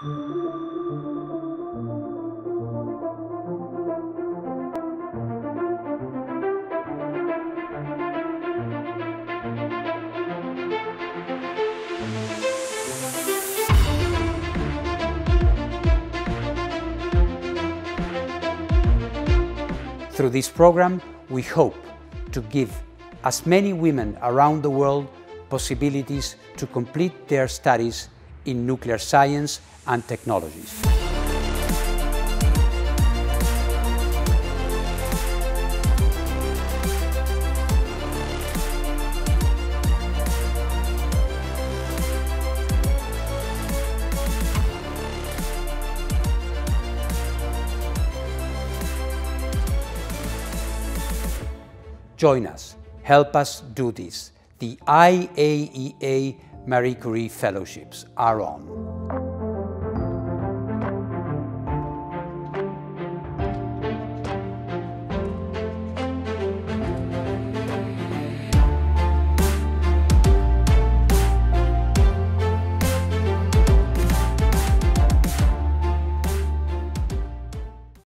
Through this program, we hope to give as many women around the world possibilities to complete their studies in nuclear science and technologies. Join us, help us do this. The IAEA Marie Curie Fellowships are on.